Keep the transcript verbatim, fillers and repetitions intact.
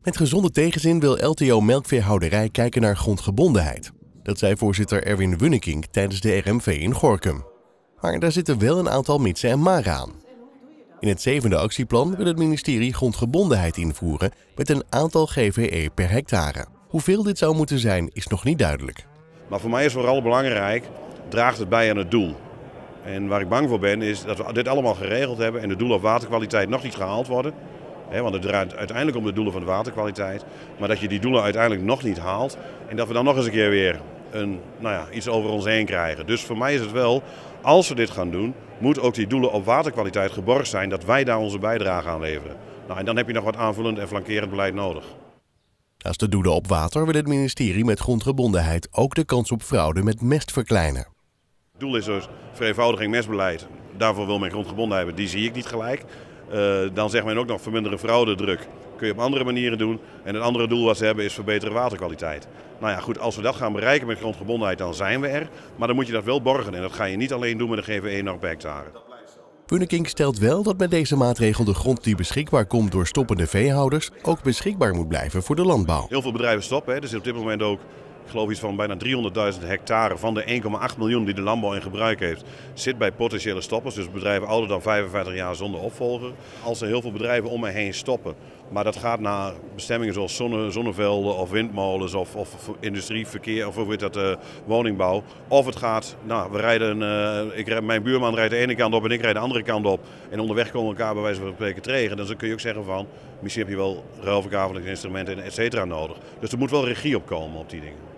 Met gezonde tegenzin wil L T O Melkveehouderij kijken naar grondgebondenheid. Dat zei voorzitter Erwin Wunnekink tijdens de R M V in Gorinchem. Maar daar zitten wel een aantal mitsen en maren aan. In het zevende actieplan wil het ministerie grondgebondenheid invoeren met een aantal G V E per hectare. Hoeveel dit zou moeten zijn is nog niet duidelijk. Maar voor mij is vooral belangrijk, draagt het bij aan het doel. En waar ik bang voor ben is dat we dit allemaal geregeld hebben en de doelen op waterkwaliteit nog niet gehaald worden. Want het draait uiteindelijk om de doelen van de waterkwaliteit. Maar dat je die doelen uiteindelijk nog niet haalt en dat we dan nog eens een keer weer een, nou ja, iets over ons heen krijgen. Dus voor mij is het wel, als we dit gaan doen, moet ook die doelen op waterkwaliteit geborgd zijn dat wij daar onze bijdrage aan leveren. Nou, en dan heb je nog wat aanvullend en flankerend beleid nodig. Naast de doelen op water wil het ministerie met grondgebondenheid ook de kans op fraude met mest verkleinen. Het doel is dus vereenvoudiging mestbeleid. Daarvoor wil men grondgebondenheid hebben, die zie ik niet gelijk. Uh, dan zegt men ook nog verminderen fraudedruk. Kun je op andere manieren doen. En het andere doel wat ze hebben is verbeteren waterkwaliteit. Nou ja, goed, als we dat gaan bereiken met grondgebondenheid, dan zijn we er. Maar dan moet je dat wel borgen. En dat ga je niet alleen doen met een G V E-norm per hectare. Wunnekink stelt wel dat met deze maatregel de grond die beschikbaar komt door stoppende veehouders ook beschikbaar moet blijven voor de landbouw. Heel veel bedrijven stoppen. Hè. Er zit op dit moment ook, ik geloof iets van bijna driehonderdduizend hectare van de één komma acht miljoen die de landbouw in gebruik heeft, zit bij potentiële stoppers. Dus bedrijven ouder dan vijfenvijftig jaar zonder opvolger. Als er heel veel bedrijven om me heen stoppen, maar dat gaat naar bestemmingen zoals zonne, zonnevelden of windmolens of, of industrie, verkeer of hoe heet dat, uh, woningbouw. Of het gaat, nou, we rijden, uh, ik, mijn buurman rijdt de ene kant op en ik rijd de andere kant op. En onderweg komen we elkaar bij wijze van spreken tegen. Dan kun je ook zeggen van, misschien heb je wel ruilverkaveling instrumenten et cetera nodig. Dus er moet wel regie op komen op die dingen.